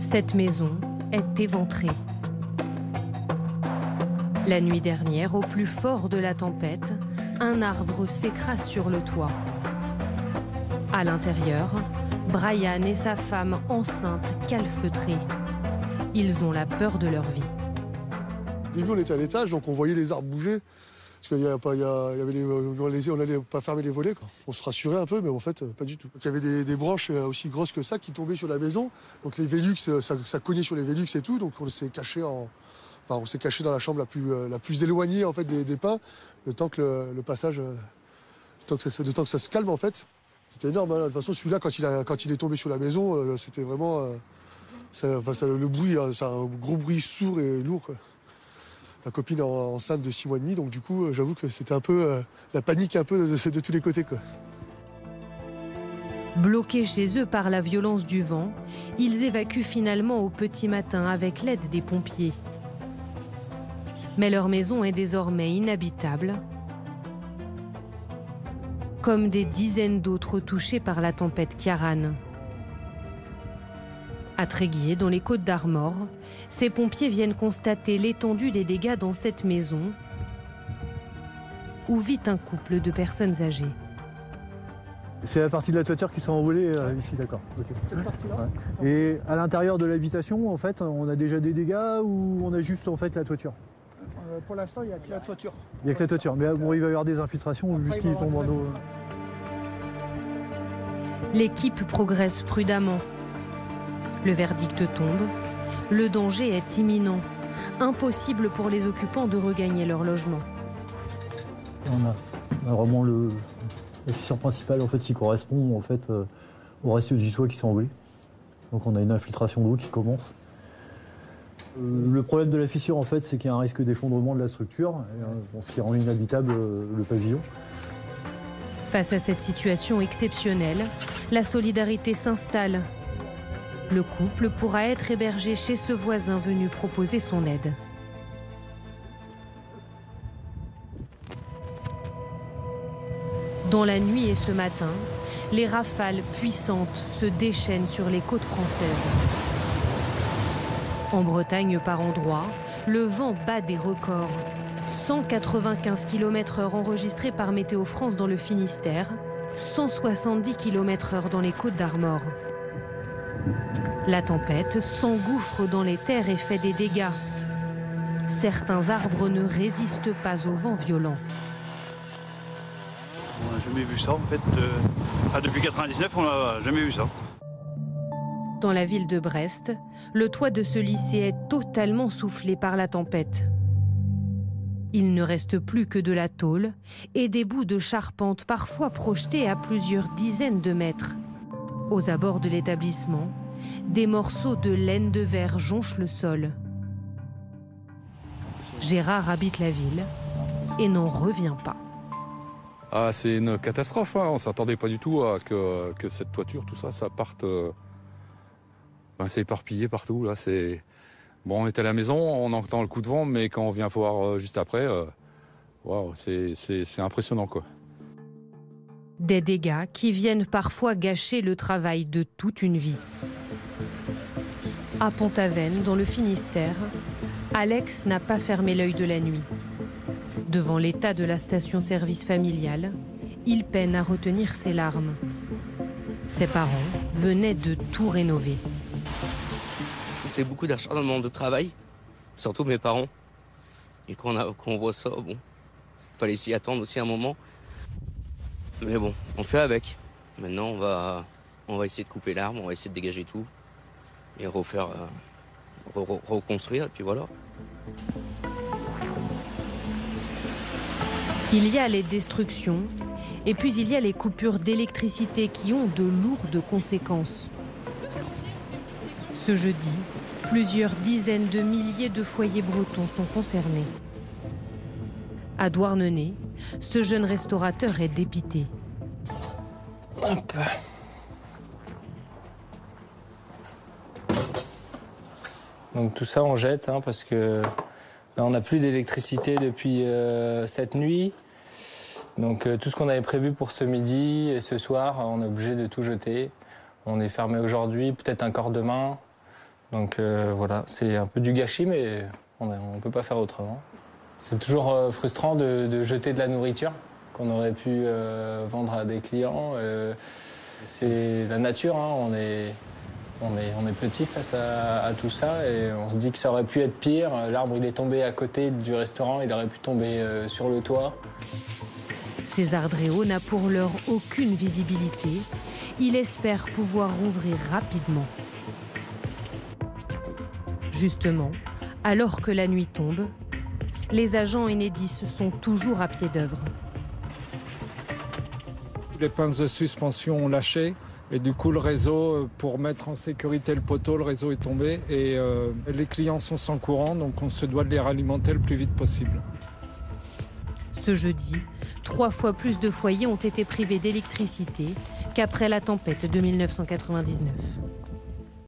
Cette maison est éventrée. La nuit dernière, au plus fort de la tempête, un arbre s'écrase sur le toit. À l'intérieur, Brian et sa femme enceinte calfeutrés. Ils ont la peur de leur vie. Au début, on était à l'étage, donc on voyait les arbres bouger. Parce on n'allait pas fermer les volets, quoi. On se rassurait un peu, mais en fait, pas du tout. Donc, il y avait des branches aussi grosses que ça qui tombaient sur la maison. Donc les Velux, ça cognait sur les Velux et tout. Donc on s'est caché dans la chambre la plus éloignée en fait, des pins, le temps que le passage, le temps que ça se calme en fait. C'était énorme. Hein. De toute façon, celui-là, quand il est tombé sur la maison, c'était vraiment... le bruit, c'est un gros bruit sourd et lourd, quoi. Ma copine est enceinte de 6 mois et demi, donc du coup, j'avoue que c'était un peu la panique un peu de tous les côtés, quoi. Bloqués chez eux par la violence du vent, ils évacuent finalement au petit matin avec l'aide des pompiers. Mais leur maison est désormais inhabitable, comme des dizaines d'autres touchés par la tempête Ciarán. À Tréguier, dans les Côtes-d'Armor, ces pompiers viennent constater l'étendue des dégâts dans cette maison où vit un couple de personnes âgées. C'est la partie de la toiture qui s'est envolée ici, d'accord. Okay. Cette partie-là. Ouais. Et à l'intérieur de l'habitation, en fait, on a déjà des dégâts ou on a juste en fait la toiture? Pour l'instant, il n'y a que la toiture. Il n'y a que la toiture, mais bon, il va y avoir des infiltrations vu ce qu'ils tombent en eau. L'équipe progresse prudemment. Le verdict tombe, le danger est imminent. Impossible pour les occupants de regagner leur logement. On a vraiment la fissure principale en fait, qui correspond en fait, au reste du toit qui s'est envolé. Donc on a une infiltration d'eau qui commence. Le problème de la fissure, en fait, c'est qu'il y a un risque d'effondrement de la structure, ce qui rend inhabitable le pavillon. Face à cette situation exceptionnelle, la solidarité s'installe. Le couple pourra être hébergé chez ce voisin venu proposer son aide. Dans la nuit et ce matin, les rafales puissantes se déchaînent sur les côtes françaises. En Bretagne, par endroits, le vent bat des records. 195 km/h enregistrés par Météo France dans le Finistère, 170 km/h dans les Côtes-d'Armor. La tempête s'engouffre dans les terres et fait des dégâts. Certains arbres ne résistent pas au vent violent. On n'a jamais vu ça en fait. Depuis 1999, on n'a jamais vu ça. Dans la ville de Brest, le toit de ce lycée est totalement soufflé par la tempête. Il ne reste plus que de la tôle et des bouts de charpente parfois projetés à plusieurs dizaines de mètres. Aux abords de l'établissement, des morceaux de laine de verre jonchent le sol. Gérard habite la ville et n'en revient pas. Ah, c'est une catastrophe, hein. On ne s'attendait pas du tout à que cette toiture, tout ça, ça parte... c'est éparpillé partout, là, Bon, on est à la maison, on entend le coup de vent, mais quand on vient voir juste après, wow, c'est impressionnant, quoi. Des dégâts qui viennent parfois gâcher le travail de toute une vie. À Pont-Aven, dans le Finistère, Alex n'a pas fermé l'œil de la nuit. Devant l'état de la station-service familiale, il peine à retenir ses larmes. Ses parents venaient de tout rénover. C'était beaucoup d'acharnement de travail, surtout mes parents. Et quand on voit ça, bon, fallait s'y attendre aussi un moment. Mais bon, on fait avec. Maintenant, on va essayer de couper l'arbre, on va essayer de dégager tout et refaire, reconstruire, et puis voilà. Il y a les destructions, et puis il y a les coupures d'électricité qui ont de lourdes conséquences. Ce jeudi, plusieurs dizaines de milliers de foyers bretons sont concernés. À Douarnenez, ce jeune restaurateur est dépité. Hop. Donc tout ça on jette parce que là on n'a plus d'électricité depuis cette nuit. Donc tout ce qu'on avait prévu pour ce midi et ce soir, on est obligé de tout jeter. On est fermé aujourd'hui, peut-être encore demain. Donc voilà, c'est un peu du gâchis, mais on ne peut pas faire autrement. C'est toujours frustrant de jeter de la nourriture qu'on aurait pu vendre à des clients. C'est la nature, hein, on est petit face à tout ça et on se dit que ça aurait pu être pire. L'arbre il est tombé à côté du restaurant, il aurait pu tomber sur le toit. César Dréau n'a pour l'heure aucune visibilité. Il espère pouvoir rouvrir rapidement. Justement, alors que la nuit tombe, les agents Enedis sont toujours à pied d'œuvre. Les pinces de suspension ont lâché et du coup le réseau, pour mettre en sécurité le poteau, le réseau est tombé et les clients sont sans courant, donc on se doit de les ralimenter le plus vite possible. Ce jeudi, 3 fois plus de foyers ont été privés d'électricité qu'après la tempête de 1999.